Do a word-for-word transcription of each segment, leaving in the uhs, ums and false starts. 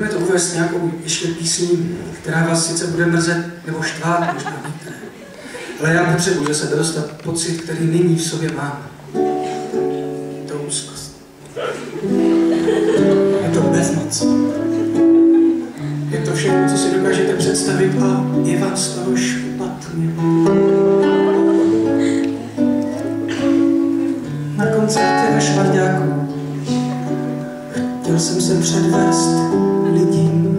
to uvést nějakou ještě písní, která vás sice bude mrzet nebo štvát, možná některé. Ale já potřebuji ze sebe dostat pocit, který nyní v sobě mám. To úzkost. Je to bezmoc. Je to všechno, co si dokážete představit a je vám z toho špatně. Na koncertě ve Švarďáku chtěl jsem se předvést lidím,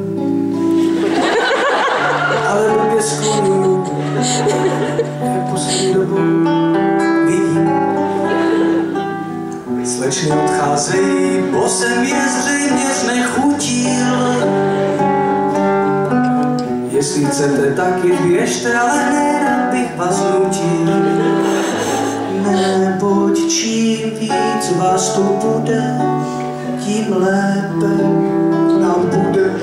ale blbě skloňuju, jak poslední dobou vidím. Slečny odcházejí, bo jsem je zřejmě znechutil. Jestli chcete, taky běžte, ale nerad bych vás nutil. Neboť čím víc vás tu bude, tím lépe nám bude.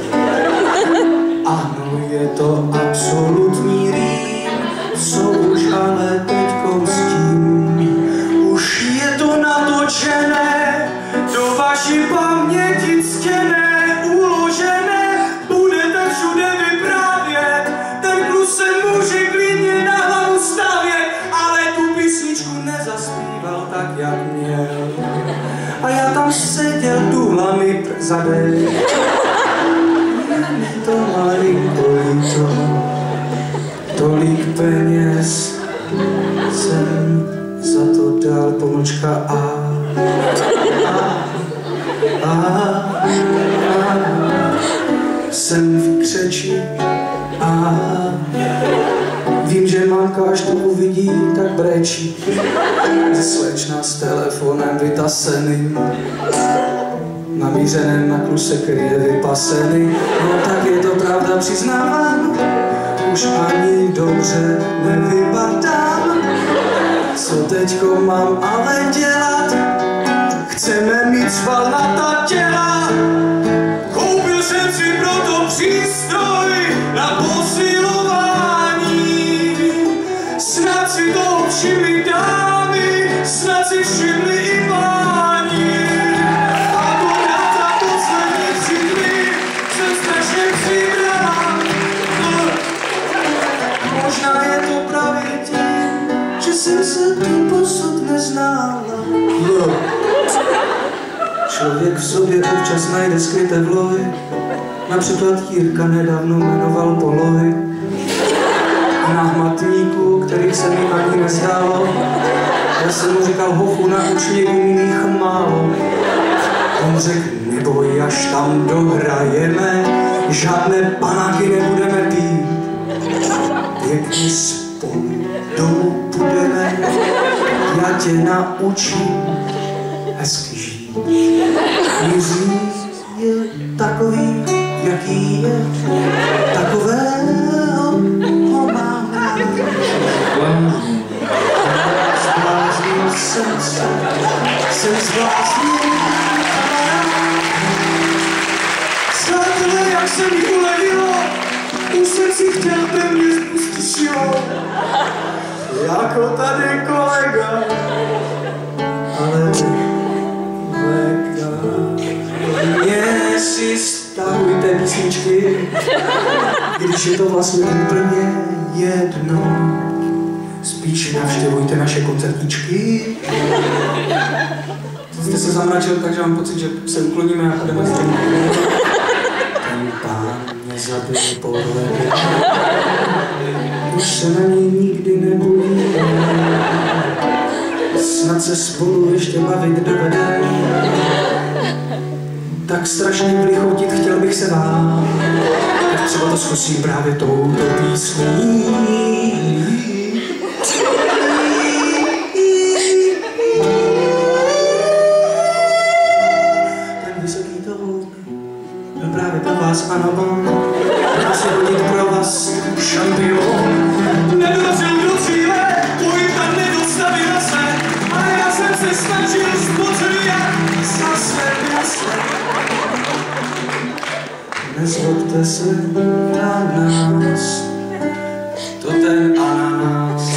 Ano, je to absolutní rým, co už ale teďko s tím. Už je to natočené, do vaší paměti ctěné, uložené, budete všude vyprávět. Ten klus se může klidně na hlavu stavět, ale tu písničku nezaspíval tak, jak měl. A já tam seděl tuhlami zadek. To malinko líto, tolik peněz jsem za to dal, pomlčka a a a a jsem v křeči a vím, že mámka, až to uvidí, tak brečí. Slečna s telefonem vytaseným, namířeném na kluse, který je vypasený. No tak je to pravda, přiznávám, už ani dobře nevypadám. Co teďko mám ale dělat? Chceme mít svalnatá těla. Koupil jsem si proto přístroj na posilování. Snad si to všimli dámy, snad si všimli i páni. Akorát za poslední tři dny jsem strašně přibrala. Možná je to právě tím, že jsem se tu posud neznála. Člověk v sobě občas najde skryté vlohy. Například Jirka nedávno jmenoval polohy. Na hmatníku, kterých se mi ani nezdálo. Já jsem mu říkal, hochu, nauč mě umí málo. On řekl, neboj, až tam dohrajeme, žádné panáky nebudeme pít. Pěkně spolu domů půjdeme, já tě naučím hezky žít. Jiří je takový, jaký je, takového ho máme. Zbláznil jsem se, jsem zbláznil. Přátelé, jak se mi ulevilo, už jsem si chtěl pevně spustit silou. Jako tady kolega, ale kolega. Mně si stahujte písničky, když je to vlastně úplně jedno. Spíš navštěvujte naše koncertníčky. Jste se zamračil, takže mám pocit, že se ukloníme a půjdeme z domu. Ten pán mě zabil pohledem. Už se na něj nikdy nebudí. Snad se spolu ještě bavit dovedem. Tak strašně vlichotit chtěl bych se vám. Tak třeba to zkusím právě touto písní. Ten vysoký tón byl právě pro vás, ano, on. Dá se hodit pro vás šampion. Nedorazil do cíle, pointa nedostavila se, a já jsem se snažil spotřebovat zase mysle. Nezlobte se na nás, to ten ananas.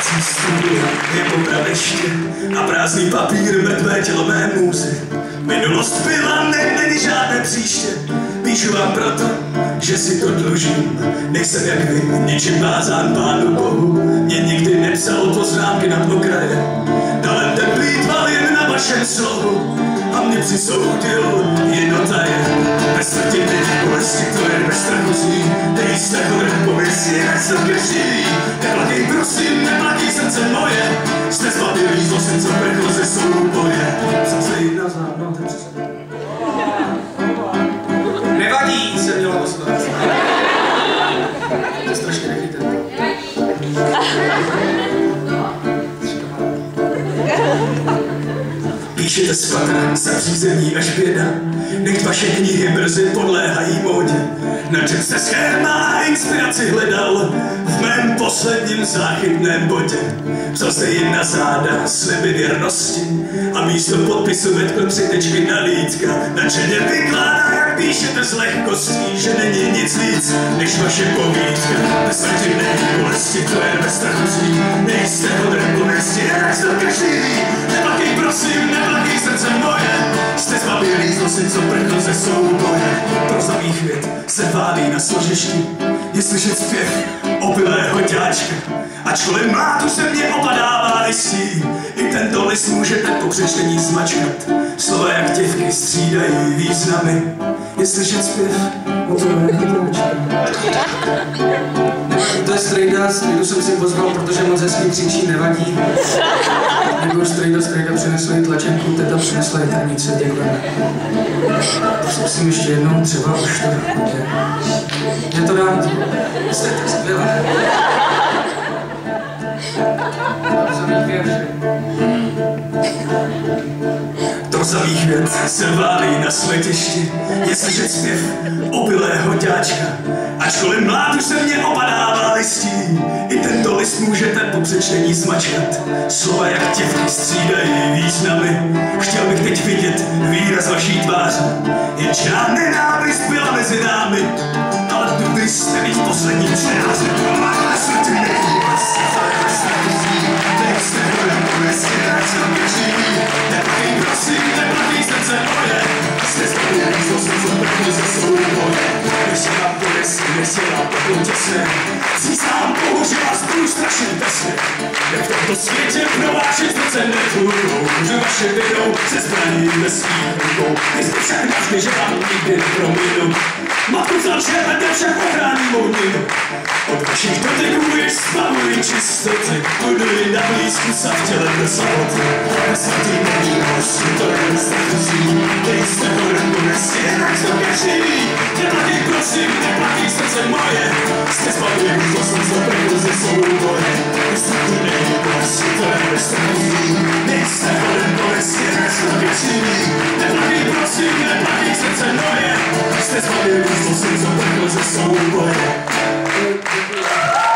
Studia je popraveště a prázdný papír mrtvé tělo mé můzy. Minulost byla, ne, není žádné příště. Píšu vám proto, že si to dlužím. Nejsem jak vy, ničím vázán Pánu Bohu. Mě nikdy nepsal poznámky nad okraje. Talentem plýtval jen na vašem slovu. A mě přisoudil jednota je. Bez smrti teď bolesti, to je bez strachu zlý. Nejste hodem pověstí, ať se každý. Neplakej prosím, neplakej srdce moje. Jste zbabilý zlosin, co prchlo ze souboje. Jsem se jít nazad, no to je přesně. Nevadí, se mělo oslat. To je strašně nechyté. Píšete z patra, zařízení až běda. Nech vaše knihy brzy podléhají módě. Na čem jste schéma a inspiraci hledal v mém posledním záchytném bodě. Psal jste jen na záda sliby věrnosti a místo podpisu vetkl tři tečky na lítka. Nadšeně vykládá, jak píšete z lehkostí, že není nic víc než vaše povídka. Bez smrti není bolesti, to je bez strachu zlý. Nejste hodem pověstí, jak to každý ví. Neplakej prosím, neplakej srdce moje. Jste zbabilý zlosin, co prchl ze souboje. Proza mých vět se válí na složišti. Je slyšet zpěv opilého děláčka. Ačkoliv mládu se mě opadává listí, i tento list můžete po přečtení zmačkat. Slova jak těvky střídají významy. Je slyšet zpěv opilého děláčka. To je strejda, strejdu jsem si pozval, protože moc hezký křičí, nevadí. Nebo strejda, strejda přinesla tlačenku, teta přinesla jitrnice, děkujeme. To zkusím ještě jednou, třeba už to je. Je to rád, jste tak skvělá. To za mých věc se válí na smetišti, je slyšet zpěv opilého děláčka. Ačkoliv mládu se mě opadává listí, i tento list můžete po přečtení zmačkat. Slova jak těvky střídají významy. Chtěl bych teď vidět výraz vaší tváře, jenže nenávist byla mezi námi. Ale tu vy jste mít poslední přeháze. Máte smrti není vlastně, to je bez strachu. Nejste hodem pověstí, jak se každý ví. Neplakej prosím, neplakej srdce moje. Jste zbabilý zlosin, co prchlo ze souboje. Když se vám pověstí, když se vám potom těsně. Přísám Bohu, že vás budu strašit besně. Jak v tomto světě pro vaše srdce netlukou, že vaše vinou se zbraní ve svých rukou. Jste však navždy, že vám nikdy neprominu. Matku vzal, že vede však ochrání mou dnu. Od vašich dotyků již zbavuji čistoty. Buduji na blízku sa v těle do samoty. Bez smrti není hosti, to je strachu. Nejste hodem pověstí, jak to každý ví. Neplakej prosím, neplakej srdce moje. Jste zbabilý zlosin, co prchlo ze souboje. Bez smrti není hosti, to je bez strachu. Nejste hodem pověstí, jak to každý ví. Neplakej prosím, neplakej srdce moje. Jste zbabilý zlosin, co prchlo ze souboje.